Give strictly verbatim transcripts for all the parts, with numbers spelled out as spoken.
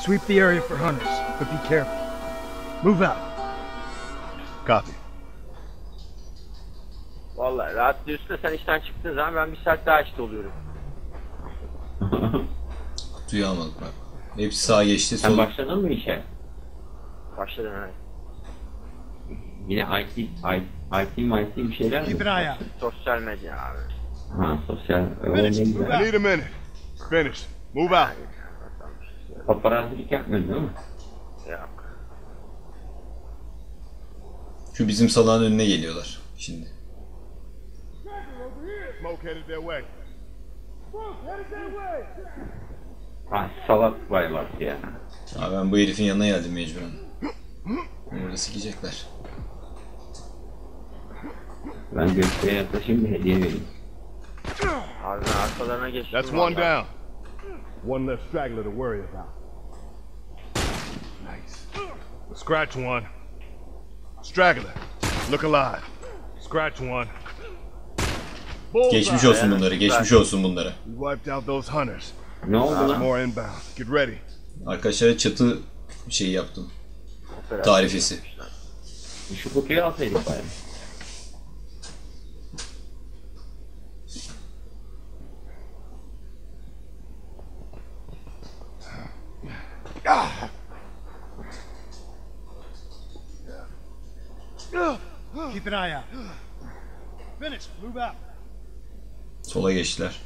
Sweep the area for hunters, but be careful. Move out. Copy. Vallahi rahat diyorsun da sen işten çıktığın zaman ben bir saat daha işte oluyorum. Kutuyu almadık bak. Hepsi sağa geçti. Sen Sol... başladın mı işe? Başladım evet. Yine I T, I T, I T bir şeyler mi? Keep an eye out. Sosyal medya abi. Ha, sosyal. Öyle ne I güzel. need a minute. Finish. Move out. Paparazzilik yapmıyorsun değil mi? Yok. Şu bizim salağın önüne geliyorlar şimdi. Smoke headed their way. Ah, salak vay bak ya. Abi ben bu herifin yanına geldim mecburen. Burada sikecekler. Ben göğsüye yaklaşayım bir hediye vereyim. Abi ben arkalarına geçtim. That's one down. One less straggler to worry about. Nice. Scratch one. Straggler. Look alive. Scratch one. Geçmiş olsun bunları, geçmiş olsun bunlara. We wiped out those hunters. Ne oldu lan? More inbound. Get ready. Arkadaşlara çatı şeyi yaptım. Tarifesi. Şu kutuyu alsaydık bari. Keep an eye out. Finish. Move out. Sola geçtiler.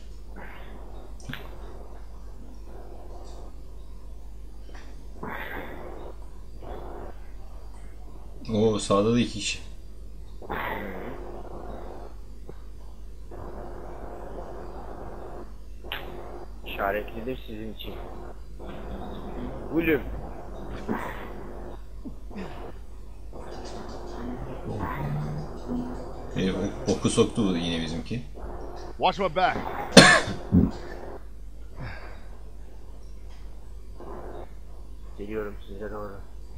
Oo, sağda da iki kişi. İşaretledim sizin için. Gülüm. Herif oku soktu bu yine bizimki. Watch my back. Geliyorum size doğru.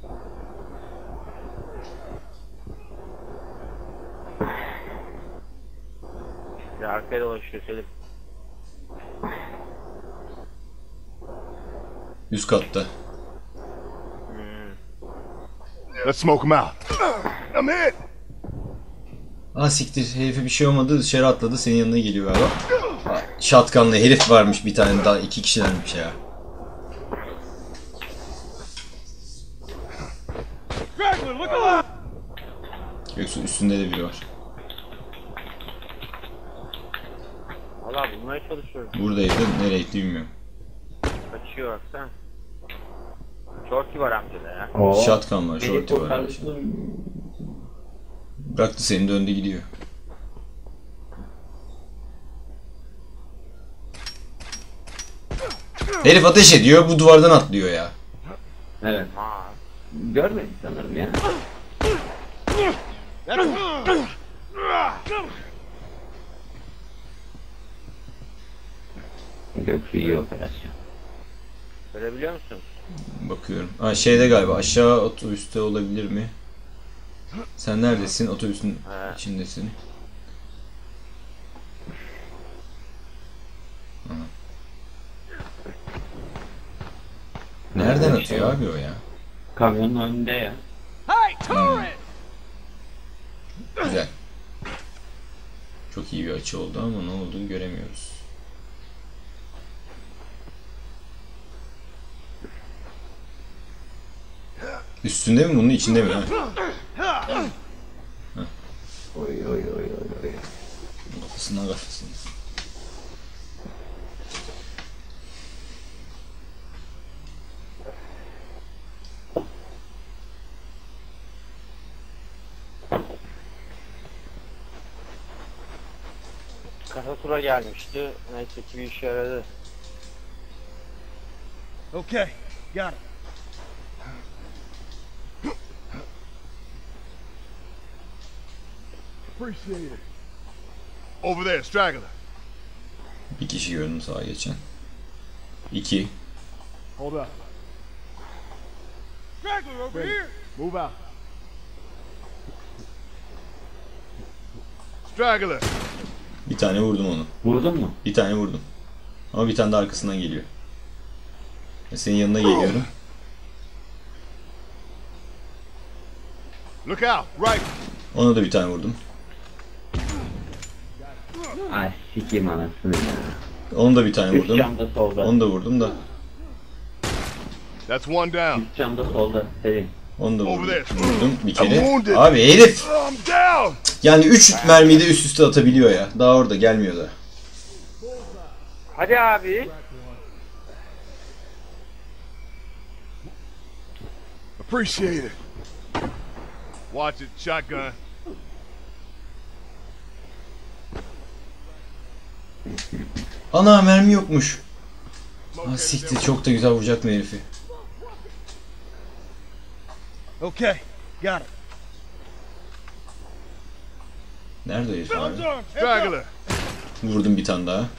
Bir arkaya dolaşıyor Selim. Üst katta. Let's smoke 'em out. I'm hit. Ah siktir, herife bir şey olmadı, dışarı atladı, senin yanına geliyor galiba. Shotgun'lı herif varmış bir tane daha, iki kişilermiş ya. Yoksa üstünde de biri var. Valla bulmaya çalışıyorum. Buradaydı, nereye gitti bilmiyorum. Kaçıyor baksana. Shorty var amcada ya. Oo. Shotgun var, Beni shorty var. kurtarmışsın. Bıraktı seni, döndü gidiyor. Herif ateş ediyor, bu duvardan atlıyor ya. Evet. Aa, Görmedik sanırım ya. Göksu iyi operasyon. görebiliyor musun? Bakıyorum. Ha şeyde galiba, aşağı otobüste olabilir mi? Sen neredesin? Otobüsün He. içindesin. Aha. Nereden Nerede atıyor şey abi o ya? Kamyonun önünde ya. Hmm. Güzel. Çok iyi bir açı oldu ama ne olduğunu göremiyoruz. Üstünde mi bunun, içinde mi? Ha? Oy oy oy oy oy. Kafasından kafasından. Kasa tura gelmişti. Neyse ki bir işe yaradı. Okay, got it. Appreciate it. Over there, straggler. Bir kişi gördüm sağa geçen. İki. Hold up. Straggler over here. Move out. Straggler. Bir tane vurdum onu. Vurdun mu? Bir tane vurdum. Ama bir tane de arkasından geliyor. Senin yanına geliyorum. Look out, right. Ona da bir tane vurdum. Ay sikeyim anasını ya. Onu da bir tane Üst vurdum. camda solda. Onu da vurdum da. That's one down. Üst camda solda. Selim. Onu da Over vurdum. there. Vurdum bir I'm kere. wounded. Abi herif I'm down. yani üç mermiyi de üst üste atabiliyor ya. Daha orada gelmiyor da. Hadi abi. Appreciate it. Watch it, shotgun. Ana mermi yokmuş. Ha siktir, çok da güzel vuracaktım herifi. Okay, got it. Nerede herif abi? Arms, heads up. Straggler. Vurdum bir tane daha.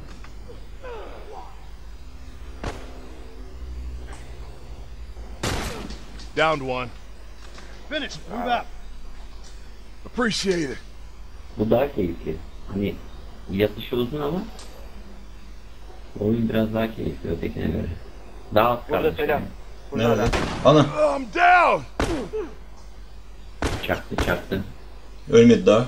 Downed one. Finish. Move out. Appreciate it. Bu daha keyifli. Hani yatışı uzun ama oyun biraz daha keyifli ötekine göre. Daha az Burada kalmış. Selam. Burada Nerede? adam. Ana I'm down. Çaktı çaktı. ölmedi daha.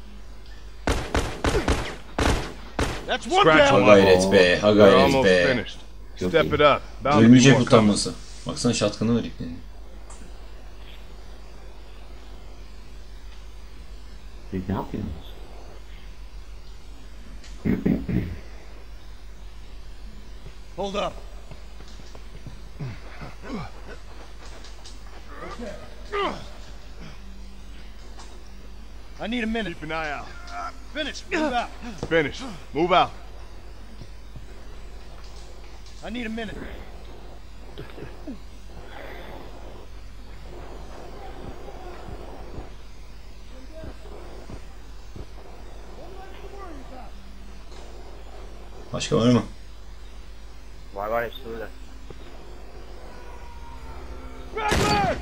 That's one Scratch Ha down. one. gayret be, ha We're gayret almost be. finished. Çok Step iyi. it up. Bound to be Ölmeyecek more coming. utanması. Baksana şatkanı var iplerin. Siz ne yapıyorsunuz? Hold up. I need a minute. Keep an eye out. Finish. Move out. Finished. Move out. I need a minute. Başka var mı? Var var hepsi burada. Straggler!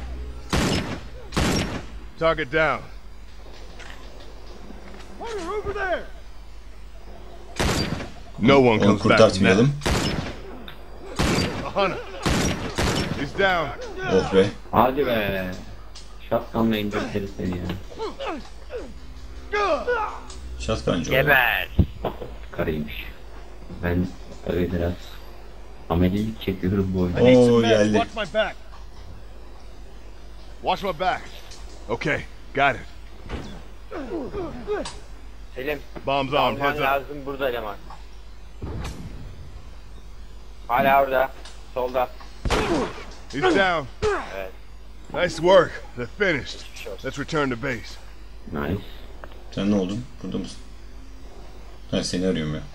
Target down. Hunter, over there. No one Onu comes back from that. kurtartmayalım. A hunter. He's down. Oh be. Hadi be. Shotgun'la indirtleri seni ya. Şatkancı oldu. Geber. Karıymış. Ben öyle biraz amelilik çekiyorum bu oyunda. I need some Oo, meds. geldi. Watch my back. Watch my back. Okay, got it. Selim. Bombs on. Alman Heads up. lazım burada eleman. Hala orada. Solda. He's down. Evet. Nice work. They're finished. Geçmiş olsun. Let's return to base. Nice. Sen ne oldun? Burada mısın? Ha seni arıyorum ya.